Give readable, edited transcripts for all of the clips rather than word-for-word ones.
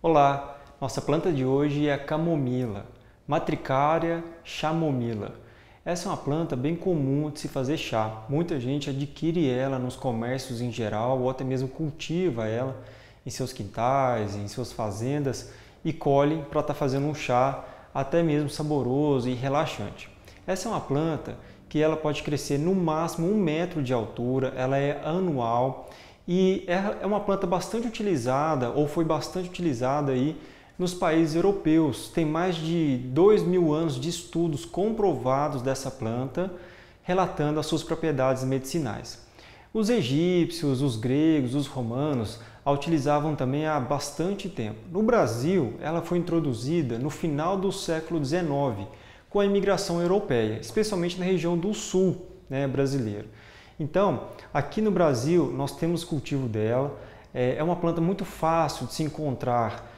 Olá, nossa planta de hoje é a camomila, Matricaria chamomila. Essa é uma planta bem comum de se fazer chá. Muita gente adquire ela nos comércios em geral ou até mesmo cultiva ela em seus quintais, em suas fazendas e colhe para estar fazendo um chá até mesmo saboroso e relaxante. Essa é uma planta que ela pode crescer no máximo 1 metro de altura, ela é anual e é uma planta bastante utilizada ou foi bastante utilizada aí nos países europeus. Tem mais de 2.000 anos de estudos comprovados dessa planta, relatando as suas propriedades medicinais. Os egípcios, os gregos, os romanos a utilizavam também há bastante tempo. No Brasil, ela foi introduzida no final do século XIX, com a imigração europeia, especialmente na região do sul, brasileiro. Então, aqui no Brasil, nós temos cultivo dela, é uma planta muito fácil de se encontrar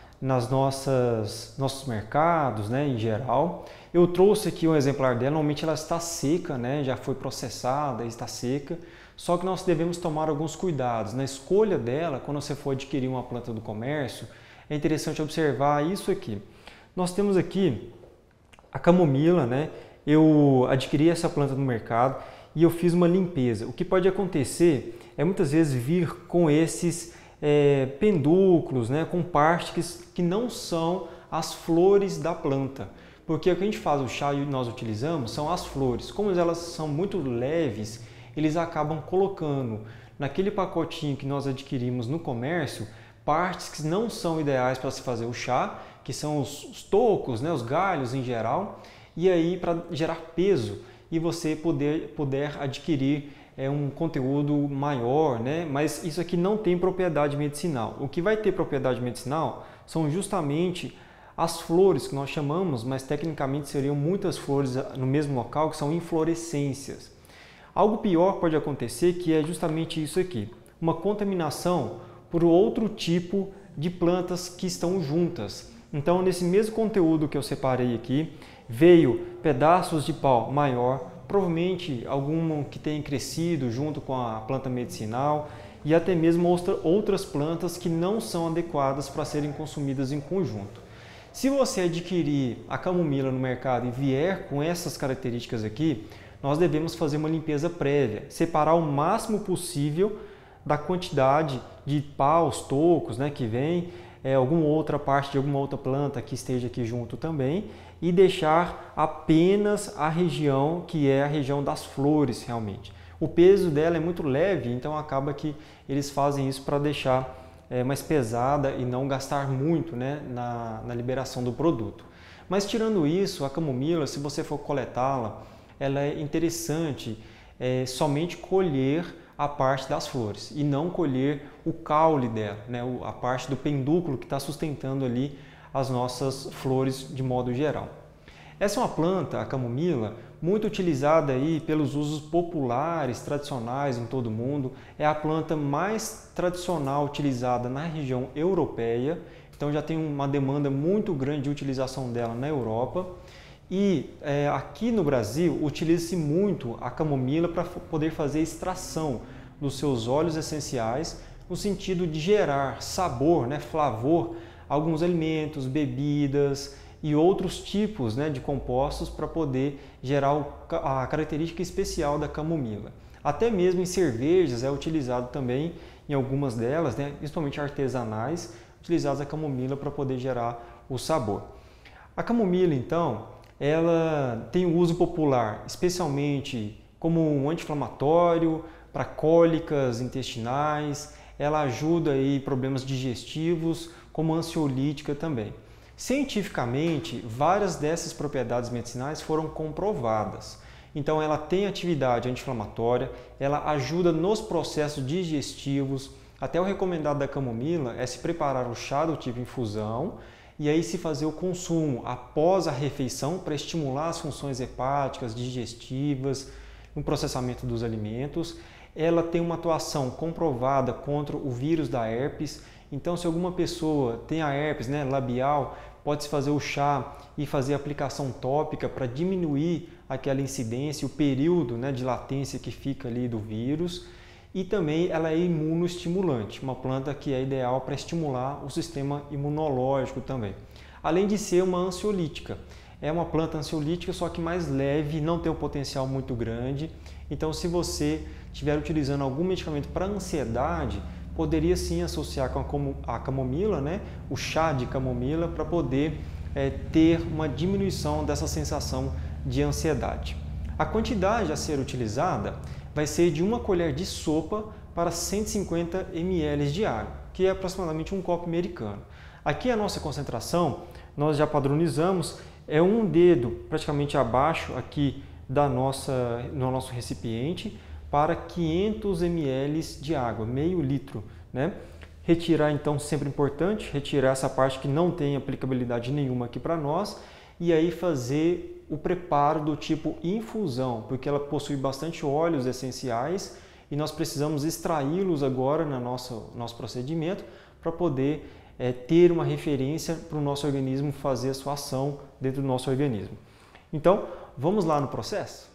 nossos mercados, em geral. Eu trouxe aqui um exemplar dela, normalmente ela está seca, já foi processada, está seca, só que nós devemos tomar alguns cuidados. Na escolha dela, quando você for adquirir uma planta do comércio, é interessante observar isso aqui. Nós temos aqui a camomila, Eu adquiri essa planta no mercado e eu fiz uma limpeza. O que pode acontecer é muitas vezes vir com esses pendúculos, com partes que não são as flores da planta. Porque o que a gente faz o chá e nós utilizamos são as flores. Como elas são muito leves, eles acabam colocando naquele pacotinho que nós adquirimos no comércio partes que não são ideais para se fazer o chá, que são os tocos, os galhos em geral, e aí para gerar peso e você poder adquirir um conteúdo maior, mas isso aqui não tem propriedade medicinal. O que vai ter propriedade medicinal são justamente as flores que nós chamamos, mas tecnicamente seriam muitas flores no mesmo local, que são inflorescências. Algo pior pode acontecer, que é justamente isso aqui, uma contaminação por outro tipo de plantas que estão juntas. Então, nesse mesmo conteúdo que eu separei aqui, veio pedaços de pau maior, provavelmente alguma que tenha crescido junto com a planta medicinal e até mesmo outras plantas que não são adequadas para serem consumidas em conjunto. Se você adquirir a camomila no mercado e vier com essas características aqui, nós devemos fazer uma limpeza prévia, separar o máximo possível da quantidade de paus, tocos, que vem, alguma outra parte de alguma outra planta que esteja aqui junto também, e deixar apenas a região que é a região das flores realmente. O peso dela é muito leve, então acaba que eles fazem isso para deixar mais pesada e não gastar muito na liberação do produto. Mas tirando isso, a camomila, se você for coletá-la, ela é interessante somente colher a parte das flores e não colher o caule dela, a parte do pendúculo que está sustentando ali as nossas flores de modo geral. Essa é uma planta, a camomila, muito utilizada aí pelos usos populares, tradicionais em todo o mundo. É a planta mais tradicional utilizada na região europeia, então já tem uma demanda muito grande de utilização dela na Europa. E aqui no Brasil utiliza-se muito a camomila para poder fazer extração dos seus óleos essenciais, no sentido de gerar sabor, flavor a alguns alimentos, bebidas e outros tipos de compostos para poder gerar a característica especial da camomila. Até mesmo em cervejas é utilizado também, em algumas delas, principalmente artesanais, utilizadas a camomila para poder gerar o sabor. A camomila, então, ela tem um uso popular, especialmente como um anti-inflamatório, para cólicas intestinais, ela ajuda aí problemas digestivos, como ansiolítica também. Cientificamente, várias dessas propriedades medicinais foram comprovadas. Então, ela tem atividade anti-inflamatória, ela ajuda nos processos digestivos. Até o recomendado da camomila é se preparar o chá do tipo infusão e aí se fazer o consumo após a refeição para estimular as funções hepáticas, digestivas, no processamento dos alimentos. Ela tem uma atuação comprovada contra o vírus da herpes. Então, se alguma pessoa tem a herpes labial, pode-se fazer o chá e fazer a aplicação tópica para diminuir aquela incidência, o período de latência que fica ali do vírus. e também ela é imunoestimulante, uma planta que é ideal para estimular o sistema imunológico também. Além de ser uma ansiolítica. É uma planta ansiolítica, só que mais leve, não tem um potencial muito grande. Então, se você estiver utilizando algum medicamento para ansiedade, poderia sim associar com a camomila, né? O chá de camomila, para poder ter uma diminuição dessa sensação de ansiedade. A quantidade a ser utilizada vai ser de 1 colher de sopa para 150 ml de água, que é aproximadamente um copo americano. Aqui a nossa concentração, nós já padronizamos, é um dedo praticamente abaixo aqui no nosso recipiente para 500 ml de água, meio litro, né? Retirar então, sempre importante, retirar essa parte que não tem aplicabilidade nenhuma aqui para nós e aí fazer o preparo do tipo infusão, porque ela possui bastante óleos essenciais e nós precisamos extraí-los agora no nosso procedimento para poder ter uma referência para o nosso organismo fazer a sua ação dentro do nosso organismo. Então, vamos lá no processo?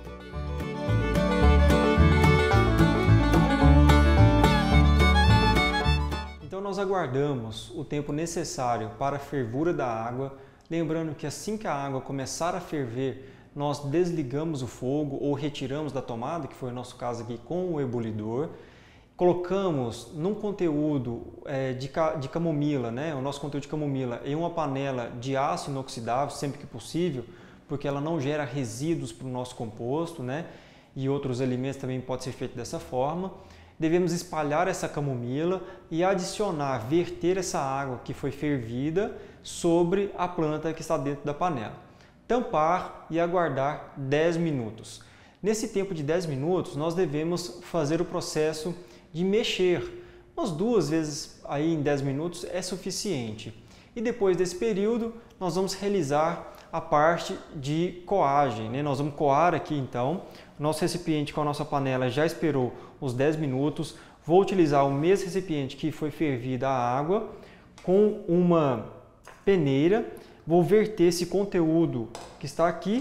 Então, nós aguardamos o tempo necessário para a fervura da água, lembrando que assim que a água começar a ferver, nós desligamos o fogo ou retiramos da tomada, que foi o nosso caso aqui com o ebulidor. Colocamos num conteúdo de camomila, né? O nosso conteúdo de camomila, em uma panela de aço inoxidável, sempre que possível, porque ela não gera resíduos para o nosso composto, né? E outros alimentos também pode ser feito dessa forma. Devemos espalhar essa camomila e adicionar, verter essa água que foi fervida sobre a planta que está dentro da panela. Tampar e aguardar 10 minutos. Nesse tempo de 10 minutos, nós devemos fazer o processo de mexer. Umas 2 vezes aí em 10 minutos é suficiente. E depois desse período, nós vamos realizar a parte de coagem, né? Nós vamos coar aqui então. O nosso recipiente com a nossa panela já esperou os 10 minutos. Vou utilizar o mesmo recipiente que foi fervida a água com uma peneira. Vou verter esse conteúdo que está aqui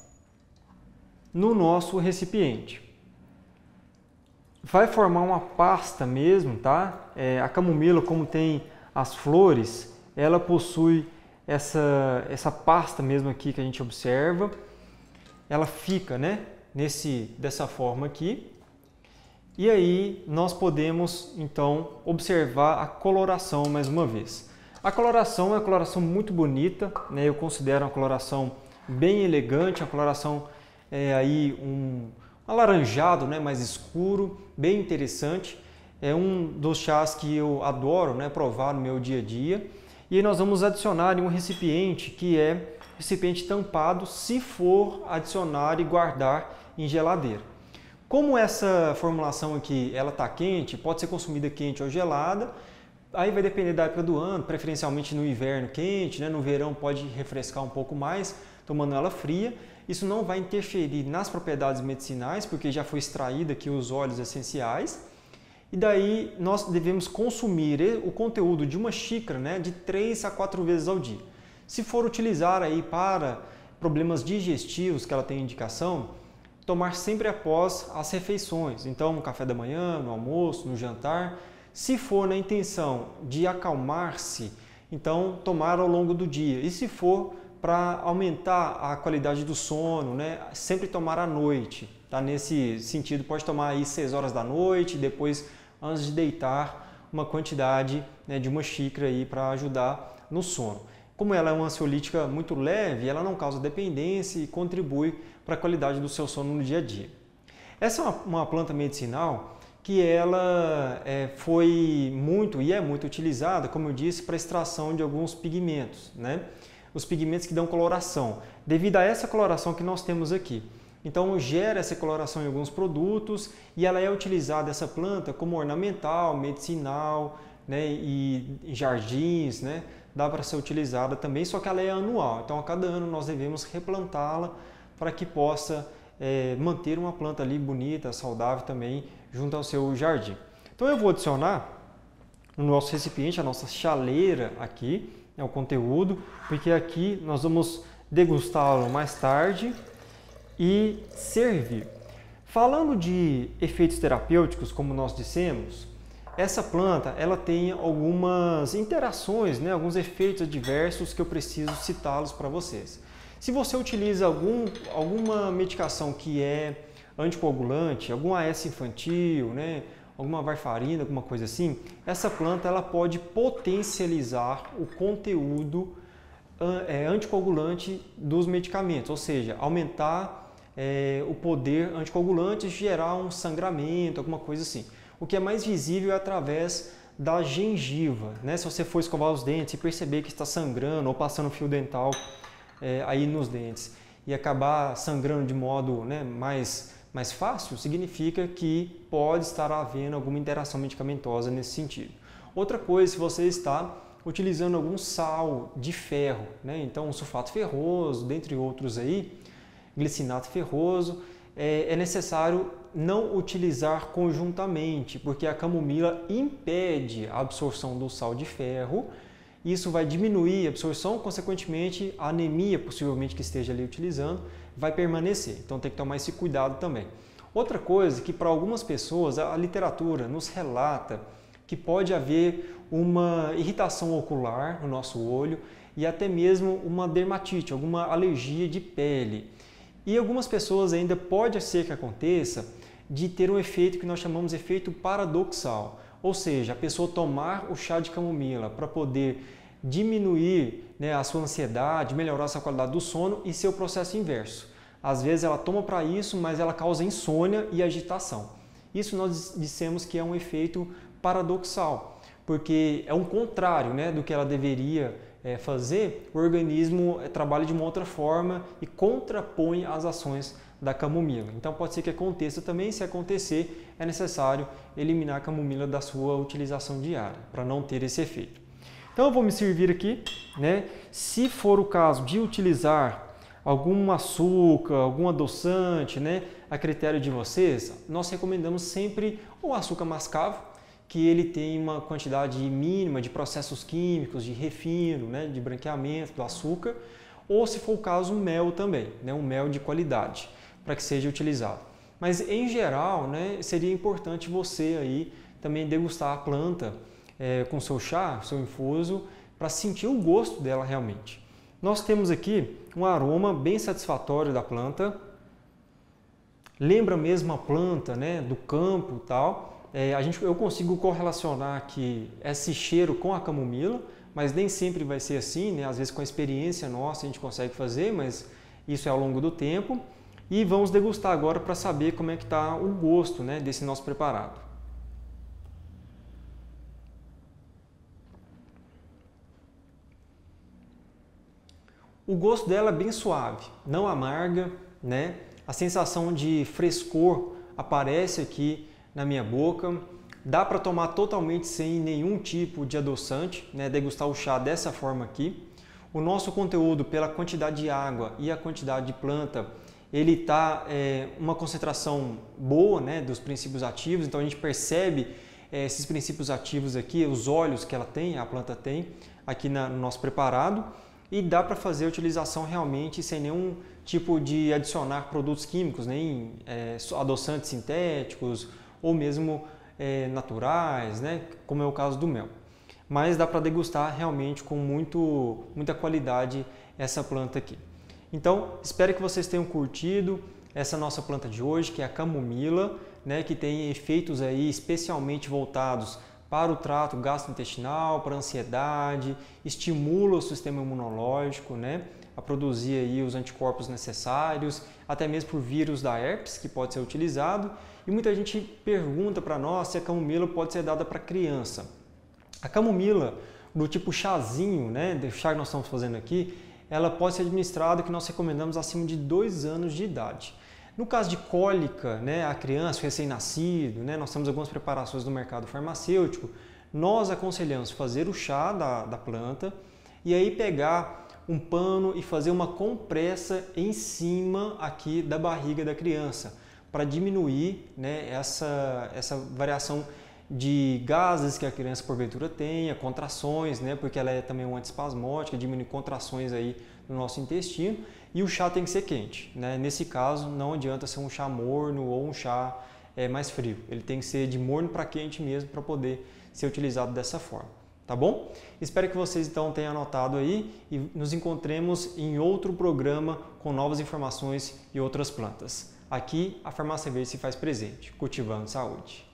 no nosso recipiente. Vai formar uma pasta mesmo, tá? A camomila, como tem as flores, ela possui essa pasta mesmo aqui que a gente observa. Ela fica, né, dessa forma aqui. E aí nós podemos então observar a coloração mais uma vez. A coloração é uma coloração muito bonita, né? Eu considero uma coloração bem elegante, uma coloração aí um alaranjado, né, mais escuro, bem interessante. É um dos chás que eu adoro, né, provar no meu dia a dia. E aí nós vamos adicionar em um recipiente que é recipiente tampado, se for adicionar e guardar em geladeira. Como essa formulação aqui ela está quente, pode ser consumida quente ou gelada. Aí vai depender da época do ano, preferencialmente no inverno quente, né? No verão pode refrescar um pouco mais, tomando ela fria. Isso não vai interferir nas propriedades medicinais, porque já foi extraído aqui os óleos essenciais. E daí nós devemos consumir o conteúdo de uma xícara, né, de 3 a 4 vezes ao dia. Se for utilizar aí para problemas digestivos, que ela tem indicação, tomar sempre após as refeições. Então, no café da manhã, no almoço, no jantar. Se for na intenção de acalmar-se, então tomar ao longo do dia. E se for para aumentar a qualidade do sono, né, sempre tomar à noite. Tá? Nesse sentido, pode tomar aí 6 horas da noite, depois, antes de deitar, uma quantidade, né, de uma xícara aí para ajudar no sono. Como ela é uma ansiolítica muito leve, ela não causa dependência e contribui para a qualidade do seu sono no dia a dia. Essa é uma planta medicinal que ela foi muito e é muito utilizada, como eu disse, para extração de alguns pigmentos, né? Os pigmentos que dão coloração, devido a essa coloração que nós temos aqui. Então gera essa coloração em alguns produtos e ela é utilizada, essa planta, como ornamental, medicinal, né, e em jardins, né, dá para ser utilizada também, só que ela é anual. Então a cada ano nós devemos replantá-la para que possa manter uma planta ali bonita, saudável também, junto ao seu jardim. Então eu vou adicionar no nosso recipiente, a nossa chaleira aqui, o conteúdo, porque aqui nós vamos degustá-lo mais tarde e servir. Falando de efeitos terapêuticos, como nós dissemos, essa planta ela tem algumas interações, né, alguns efeitos adversos que eu preciso citá-los para vocês. Se você utiliza alguma medicação que é anticoagulante, algum AS infantil, né, alguma varfarina, alguma coisa assim, essa planta ela pode potencializar o conteúdo anticoagulante dos medicamentos, ou seja, aumentar o poder anticoagulante e gerar um sangramento, alguma coisa assim. O que é mais visível é através da gengiva, né? Se você for escovar os dentes e perceber que está sangrando ou passando fio dental aí nos dentes e acabar sangrando de modo, né, mais fácil, significa que pode estar havendo alguma interação medicamentosa nesse sentido. Outra coisa, se você está utilizando algum sal de ferro, né? Então um sulfato ferroso, dentre outros aí, glicinato ferroso, é necessário não utilizar conjuntamente, porque a camomila impede a absorção do sal de ferro. Isso vai diminuir a absorção, consequentemente a anemia possivelmente que esteja ali utilizando vai permanecer. Então tem que tomar esse cuidado também. Outra coisa que para algumas pessoas a literatura nos relata que pode haver uma irritação ocular no nosso olho e até mesmo uma dermatite, alguma alergia de pele. E algumas pessoas ainda pode ser que aconteça de ter um efeito que nós chamamos de efeito paradoxal, ou seja, a pessoa tomar o chá de camomila para poder diminuir, né, a sua ansiedade, melhorar a sua qualidade do sono e ser o processo inverso. Às vezes ela toma para isso, mas ela causa insônia e agitação. Isso nós dissemos que é um efeito paradoxal, porque é um contrário, né, do que ela deveria fazer. O organismo trabalha de uma outra forma e contrapõe as ações da camomila. Então pode ser que aconteça também, se acontecer é necessário eliminar a camomila da sua utilização diária, para não ter esse efeito. Então eu vou me servir aqui, né? Se for o caso de utilizar algum açúcar, algum adoçante, né, a critério de vocês, nós recomendamos sempre o açúcar mascavo, que ele tem uma quantidade mínima de processos químicos, de refino, né, de branqueamento do açúcar, ou se for o caso, mel também, né, um mel de qualidade, para que seja utilizado. Mas em geral, né, seria importante você aí também degustar a planta com seu chá, seu infuso, para sentir o gosto dela realmente. Nós temos aqui um aroma bem satisfatório da planta, lembra mesmo a planta, né, do campo e tal. Eu consigo correlacionar aqui esse cheiro com a camomila, mas nem sempre vai ser assim, né? Às vezes com a experiência nossa a gente consegue fazer, mas isso é ao longo do tempo. E vamos degustar agora para saber como é que está o gosto, né, desse nosso preparado. O gosto dela é bem suave, não amarga, né? A sensação de frescor aparece aqui na minha boca. Dá para tomar totalmente sem nenhum tipo de adoçante, né? Degustar o chá dessa forma aqui. O nosso conteúdo, pela quantidade de água e a quantidade de planta, ele está uma concentração boa, né, dos princípios ativos. Então a gente percebe esses princípios ativos aqui, os óleos que ela tem, a planta tem aqui no nosso preparado. E dá para fazer a utilização realmente sem nenhum tipo de adicionar produtos químicos, nem adoçantes sintéticos ou mesmo naturais, né, como é o caso do mel. Mas dá para degustar realmente com muita qualidade essa planta aqui. Então, espero que vocês tenham curtido essa nossa planta de hoje, que é a camomila, né, que tem efeitos aí especialmente voltados para o trato gastrointestinal, para a ansiedade, estimula o sistema imunológico, né, a produzir aí os anticorpos necessários, até mesmo para o vírus da herpes, que pode ser utilizado. E muita gente pergunta para nós se a camomila pode ser dada para criança. A camomila, do tipo chazinho, né, do chá que nós estamos fazendo aqui, ela pode ser administrada, que nós recomendamos acima de 2 anos de idade. No caso de cólica, né, a criança, recém-nascido, né, nós temos algumas preparações no mercado farmacêutico, nós aconselhamos fazer o chá da planta e aí pegar um pano e fazer uma compressa em cima aqui da barriga da criança, para diminuir, né, essa variação de gases que a criança porventura tenha, contrações, né, porque ela é também um antiespasmódico, diminui contrações aí no nosso intestino, e o chá tem que ser quente, né? Nesse caso, não adianta ser um chá morno ou um chá mais frio. Ele tem que ser de morno para quente mesmo para poder ser utilizado dessa forma, tá bom? Espero que vocês então tenham anotado aí e nos encontremos em outro programa com novas informações e outras plantas. Aqui a Farmácia Verde se faz presente, cultivando saúde.